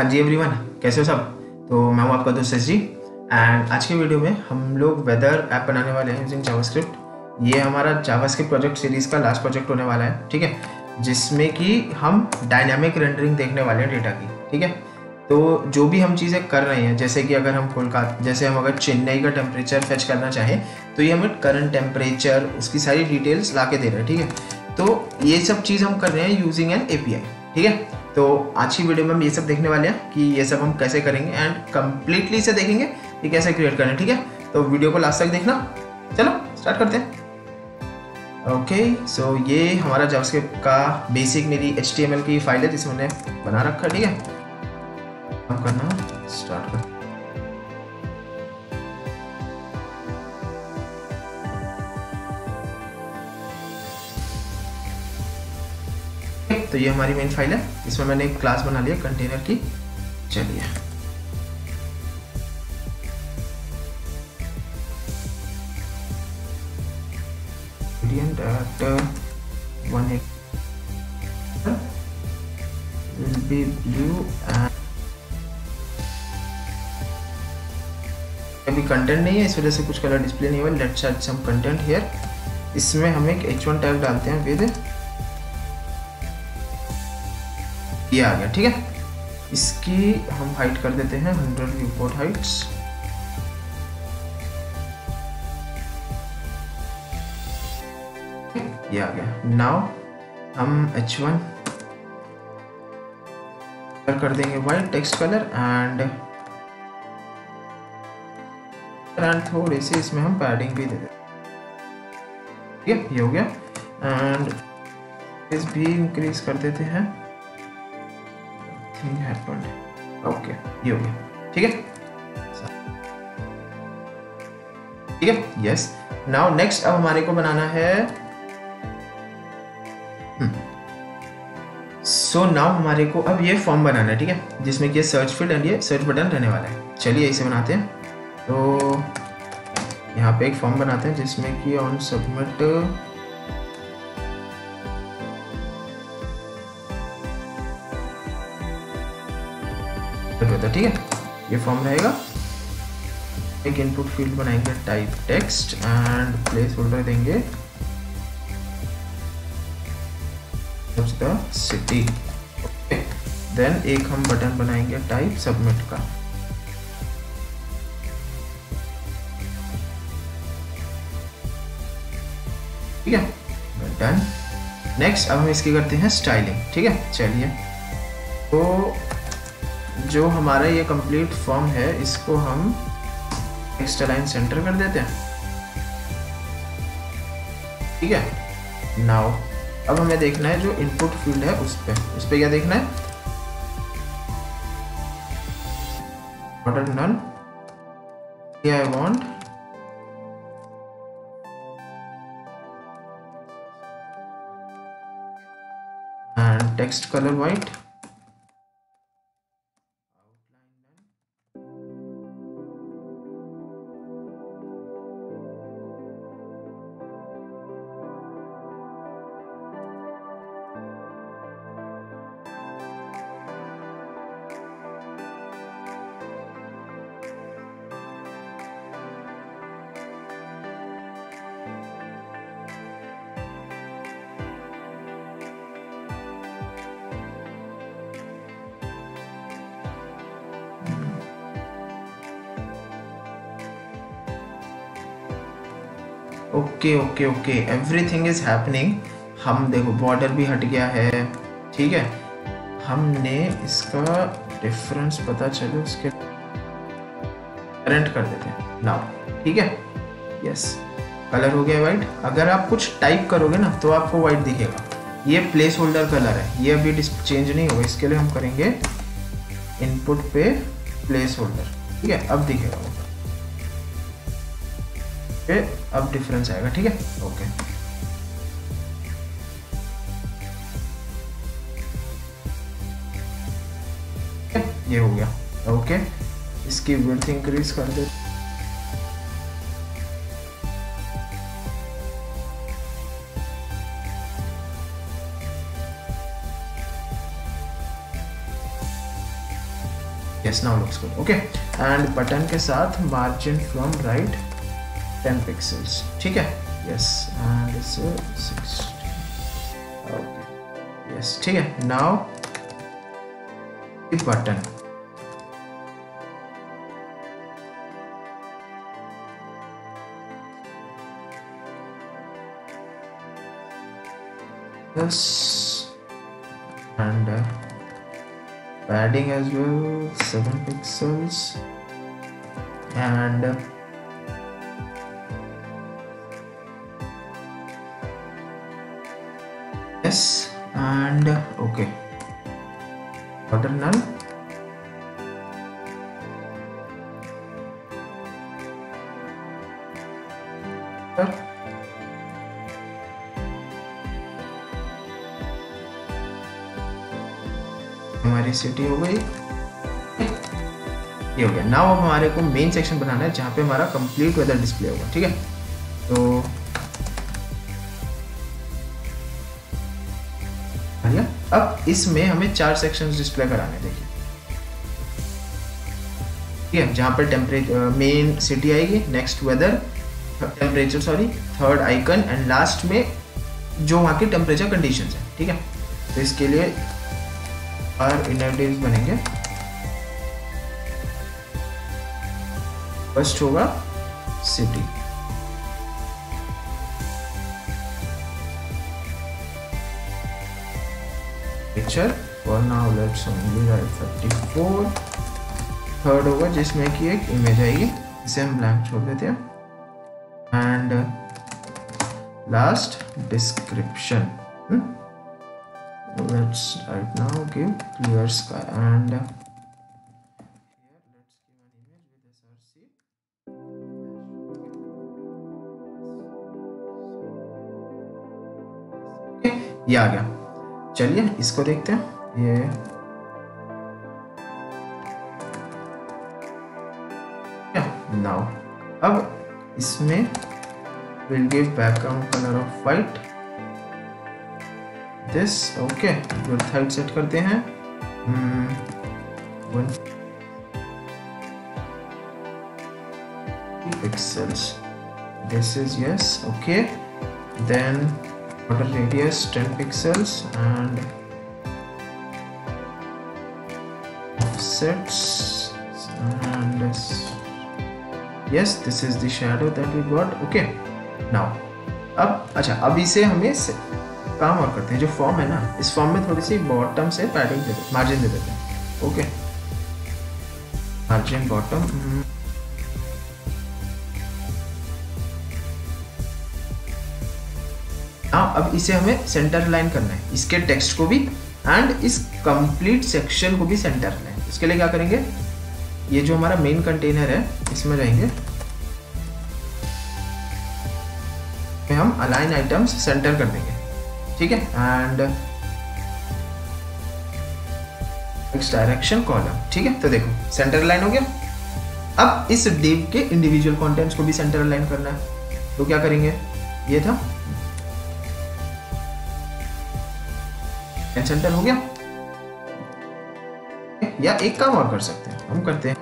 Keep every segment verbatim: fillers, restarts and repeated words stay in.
हाँ जी एवरीवन, कैसे हो सब। तो मैं हूँ आपका दोस्त एस जी एंड आज की वीडियो में हम लोग वेदर ऐप बनाने वाले हैं यूजिंग जावास्क्रिप्ट। ये हमारा जावास्क्रिप्ट प्रोजेक्ट सीरीज़ का लास्ट प्रोजेक्ट होने वाला है, ठीक है, जिसमें कि हम डायनामिक रेंडरिंग देखने वाले हैं डेटा की, ठीक है। तो जो भी हम चीज़ें कर रहे हैं, जैसे कि अगर हम कोलकाता जैसे हम अगर चेन्नई का टेम्परेचर फेच करना चाहें तो ये हमें करंट टेम्परेचर उसकी सारी डिटेल्स ला के दे रहे हैं, ठीक है। तो ये सब चीज़ हम कर रहे हैं using an A P I, ठीक है। तो आज की वीडियो में हम ये सब देखने वाले हैं कि ये सब हम कैसे करेंगे एंड कम्प्लीटली से देखेंगे कि कैसे क्रिएट करें, ठीक है। तो वीडियो को लास्ट तक देखना। चलो स्टार्ट करते हैं। ओके, सो ये हमारा जावास्क्रिप्ट का बेसिक मेरी एच टी एम एल की फाइल है जिसे मैंने बना रखा है, ठीक है। अब करना स्टार्ट कर। तो ये हमारी मेन फाइल है, इसमें मैंने एक क्लास बना लिया कंटेनर की। चलिए at one will be blue and अभी कंटेंट नहीं है इस वजह से कुछ कलर डिस्प्ले नहीं हुआ। Let's add some content here. इसमें हम एक एच वन टैग डालते हैं विद ये आ गया, ठीक है। इसकी हम हाइट कर देते हैं हंड्रेड व्यूपोर्ट हाइट्स। ये आ गया। नाउ हम एच वन कर देंगे white text colour and and थोड़ी सी इसमें हम पैडिंग भी दे देंगे, ठीक है। ये हो गया एंड इस भी इंक्रीज कर देते हैं। ओके, ये हो गया, ठीक है, ठीक है। यस, नाउ नेक्स्ट अब हमारे को बनाना है सो नाउ हमारे को अब ये फॉर्म बनाना है, ठीक है, जिसमें कि ये सर्च फील्ड एंड ये सर्च बटन रहने वाला है। चलिए इसे बनाते हैं। तो यहाँ पे एक फॉर्म बनाते हैं जिसमें कि ऑन सबमिट ठीक है, ये फॉर्म रहेगा। एक इनपुट फील्ड बनाएंगे type text and placeholder देंगे द सिटी। देन एक हम बटन बनाएंगे टाइप सबमिट का। ठीक है, डन। नेक्स्ट अब हम इसकी करते हैं स्टाइलिंग, ठीक है। चलिए, तो जो हमारा ये कंप्लीट फॉर्म है इसको हम टेक्स्ट अलाइन सेंटर कर देते हैं, ठीक है। नाउ अब हमें देखना है जो इनपुट फील्ड है उस पे उस पे क्या देखना है, border none. I want and text colour white. Okay okay okay, everything is happening. हम देखो बॉर्डर भी हट गया है, ठीक है। हमने इसका डिफरेंस पता चले उसके करंट कर देते हैं नाउ, ठीक है। यस, कलर हो गया वाइट। अगर आप कुछ टाइप करोगे ना तो आपको वाइट दिखेगा। ये प्लेस होल्डर कलर है, ये अभी चेंज नहीं होगा। इसके लिए हम करेंगे इनपुट पे प्लेस होल्डर, ठीक है। अब दिखेगा वो, अब डिफरेंस आएगा, ठीक है। ओके, ये हो गया। ओके, इसकी विड्थ इंक्रीज कर दे। Yes now looks good okay. And button के साथ margin from right ten pixels, ठीक है। Yes and it's sixty okay yes ठीक है। Now button yes and uh, padding as well seven pixels and uh, yes and uh, okay border none हमारी city हो गई, ये हो गया। नाउ अब हमारे को मेन सेक्शन बनाना है जहाँ पे हमारा कंप्लीट वेदर डिस्प्ले होगा, ठीक है। तो अब इसमें हमें चार सेक्शंस डिस्प्ले कराने, देखिए ठीक है। जहाँ पर टेम्परेचर मेन सिटी आएगी, next weather, temperature sorry, third icon and last में जो वहाँ की टेम्परेचर कंडीशंस है, ठीक है। तो इसके लिए और इनर डेज बनेंगे। फर्स्ट होगा city, picture for now let's only write thirty four. Third होगा जिसमें कि एक इमेज आएगी, इसे हम ब्लैंक छोड़ देते हैं। And last description, let's right now give clear sky and here let's give an image with src okay, ये आ गया। चलिए इसको देखते हैं। ये नाउ अब इसमें we'll give background color of white this okay. Width height set करते हैं one pixels, this is yes okay. Then border radius ten pixels and offsets and yes this is the shadow that we got okay। now अब अच्छा अब इसे हमें काम और करते हैं। जो फॉर्म है ना, इस फॉर्म में थोड़ी सी बॉटम से पैडिंग दे देते, मार्जिन दे देते हैं ओके। मार्जिन बॉटम हाँ। अब इसे हमें सेंटर लाइन करना है, इसके टेक्स्ट को भी एंड इस कंप्लीट सेक्शन को भी सेंटर लाइन। इसके लिए क्या करेंगे, ये जो हमारा मेन कंटेनर है इसमें जाएंगे, हम अलाइन आइटम्स सेंटर कर देंगे, ठीक है। एंड नेक्स्ट डायरेक्शन कॉलम, ठीक है। तो देखो सेंटर लाइन हो गया। अब इस डिव के इंडिविजुअल कंटेंट्स को भी सेंटर लाइन करना है, तो क्या करेंगे, ये था सेंटर हो गया। या एक काम और कर सकते हैं, हम करते हैं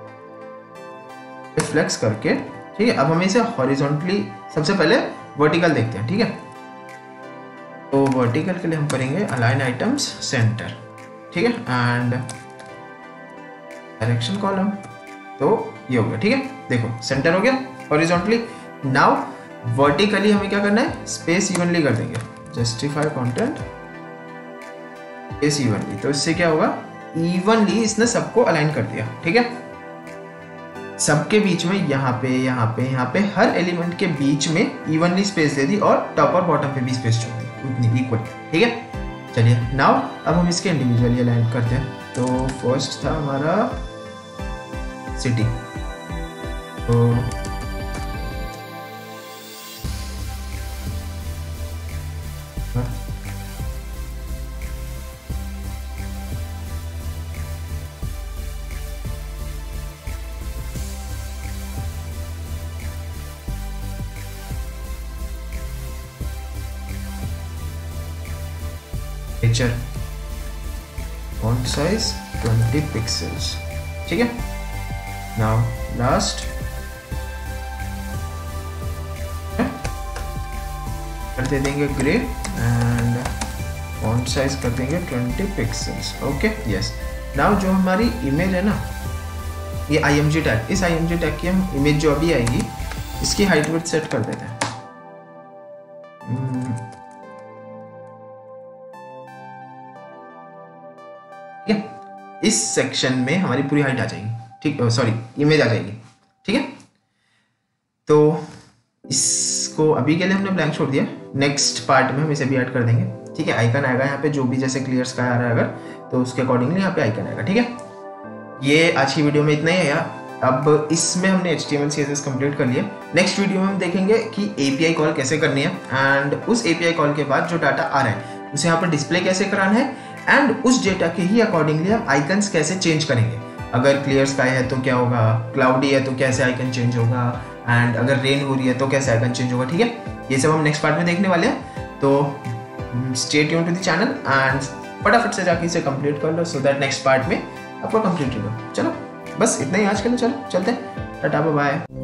फ्लेक्स करके, ठीक है। अब हमें इसे हॉरिजॉन्टली सबसे पहले वर्टिकल देखते हैं, ठीक है। तो वर्टिकल के लिए हम करेंगे अलाइन आइटम्स सेंटर, ठीक है। एंड डायरेक्शन कॉलम, तो ये हो गया, ठीक है। देखो सेंटर हो गया हॉरिजॉन्टली। नाउ वर्टिकली हमें क्या करना है, स्पेस इवनली कर देंगे, जस्टिफाई कंटेंट स्पेस इवनली। तो इससे क्या होगा, इवनली इसने सबको अलाइन कर दिया, ठीक है। सबके बीच में यहाँ पे यहाँ पे यहाँ पे हर एलिमेंट के बीच में इवनली स्पेस दे दी और टॉप और बॉटम पे भी स्पेस छोड़ दी उतनी इक्वल, ठीक है। चलिए नाउ अब हम इसके इंडिविजुअली अलाइन करते हैं। तो फर्स्ट था हमारा सिटी, तो picture font size twenty pixels, ठीक है। नाउ लास्ट कर दे देंगे ग्रे एंड फॉन्ट साइज कर देंगे twenty pixels. Okay yes. Now जो हमारी इमेज है ना, ये आई एम जी टैग, इस आई एम जी टैग की हम इमेज जो अभी आएगी इसकी हाइट विड्थ सेट कर देते हैं। ठीक है, इस सेक्शन में हमारी पूरी हाइट आ जाएगी, ठीक, सॉरी इमेज आ जाएगी। ठीक है, तो इसको अभी के लिए हमने ब्लैंक छोड़ दिया, नेक्स्ट पार्ट में हम इसे भी ऐड कर देंगे। ठीक है, आइकन आएगा यहाँ पे, जो भी जैसे क्लियर स्काई आ रहा है अगर, तो उसके अकॉर्डिंगली यहाँ पे आइकन आएगा। ठीक है, ये आज की वीडियो में इतना ही है यार। अब इसमें हमने H T M L C S S complete कर लिया। नेक्स्ट वीडियो में हम देखेंगे कि ए पी आई कॉल कैसे करनी है एंड उस ए पी आई कॉल के बाद जो डाटा आ रहा है उसे यहाँ पर डिस्प्ले कैसे कराना है एंड उस डेटा के ही अकॉर्डिंगली हम आइकन्स कैसे चेंज करेंगे। अगर क्लियर स्काई है तो क्या होगा, क्लाउडी है तो कैसे आइकन चेंज होगा, एंड अगर रेन हो रही है तो कैसे आइकन चेंज होगा। ठीक है, ये सब हम नेक्स्ट पार्ट में देखने वाले हैं। तो stay tune to the channel and फटाफट से जाके इसे कंप्लीट कर लो सो दैट नेक्स्ट पार्ट में आपको कंप्लीट होगा। चलो बस इतना ही आज के लिए, चलो चलते हैं, टाटा बाय बाय।